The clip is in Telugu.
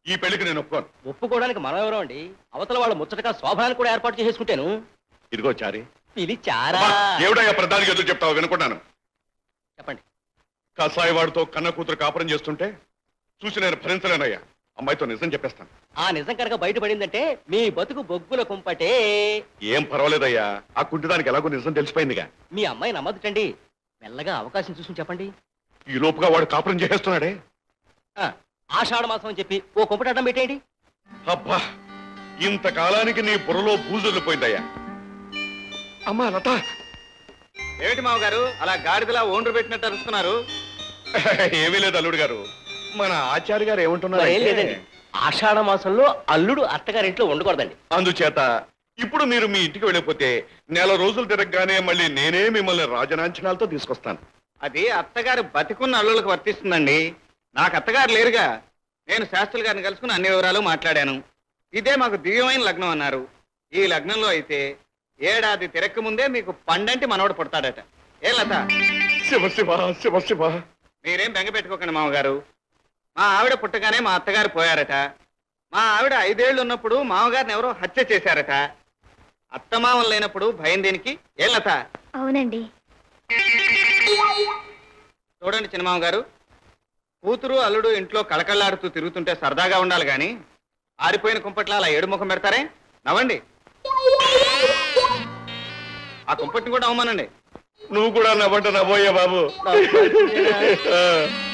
ఈ పెళ్లికి నేను ఒప్పుకోను. ఒప్పుకోవడానికి మనం ఎవరో అండి, అవతల వాళ్ళు ముచ్చటగా శోభనాన్ని కూడా ఏర్పాటు చేసుకుంటాను. ఇదిగో చారి. పిలిచారా? ఏమిటయ్యా ప్రధానికి ఎదురు చెప్తావు వినుకున్నాను. చెప్పండి. కసాయి వాడితో కన్న కూతురు కాపురం చేస్తుంటే చూసి నేను భరించలేనయ్యా. అమ్మాయితో నిజం చెప్పేస్తాను. ఆ నిజం కనుక బయటపడిందంటే మీ బతుకు బొగ్గుల కుంపటే. ఏం పర్వాలేదయ్యా, ఆ కుంటిదానికి ఎలాగో నిజం తెలిసిపోయిందిగా. మీ అమ్మాయి నమ్మదుటండి, మెల్లగా అవకాశం చూసుకుని చెప్పండి. ఈ లోపుగా వాడు కాపురం చేసేస్తున్నాడే. ఆషాఢ మాసం అని చెప్పి ఓ కుంపటం పెట్టేయండి. అబ్బా, ఇంతకాలానికి నీ బుర్రలో బూజుల్లిపోయిందయ్యా. అమ్మా లత. ఏమిటి మామగారు అలా గాడిదలా ఓండ్రు పెట్టినట్టు అరుస్తున్నారు? ఏమీ లేదు అల్లుడు గారు, మన ఆచార్య గారు ఏమంటున్నారు? ఏం లేదండి, ఆషాఢ మాసంలో అల్లుడు అత్తగారింట్లో ఉండకూడదండి. అందుచేత ఇప్పుడు మీరు మీ ఇంటికి వెళ్ళిపోతే నెల రోజులు తిరగగానే మళ్ళీ నేనే మిమ్మల్ని రాజనాంచనాలతో తీసుకొస్తాను. అది అత్తగారు బతికున్న అల్లులకు వర్తిస్తుందండి. నాకు అత్తగారు లేరుగా. నేను శాస్త్రులు గారిని కలుసుకుని అన్ని వివరాలు మాట్లాడాను. ఇదే మాకు దివ్యమైన లగ్నం అన్నారు. ఈ లగ్నంలో అయితే ఏడాది తిరక్క ముందే మీకు పండంటి మనవడు పుడతాడట. ఏ లత? శివ శివ శివ శివ. మీరేం బెంగ పెట్టుకోకండి మామగారు. మా ఆవిడ పుట్టగానే మా అత్తగారు పోయారట. మా ఆవిడ 5 ఏళ్ళు ఉన్నప్పుడు మామగారిని ఎవరో హత్య చేశారట. అత్తమామలు లేనప్పుడు భయం దేనికి? ఏ లత? అవునండి. చూడండి చిన్నమామ గారు, కూతురు అల్లుడు ఇంట్లో కళకళలాడుతూ తిరుగుతుంటే సరదాగా ఉండాలి గాని ఆరిపోయిన కుంపట్ల అలా ఏడు ముఖం పెడతారే? నవ్వండి. ఆ కుంపట్ని కూడా అవ్వమనండి. నువ్వు కూడా నవ్వంట నవ్వోయ్యా బాబు.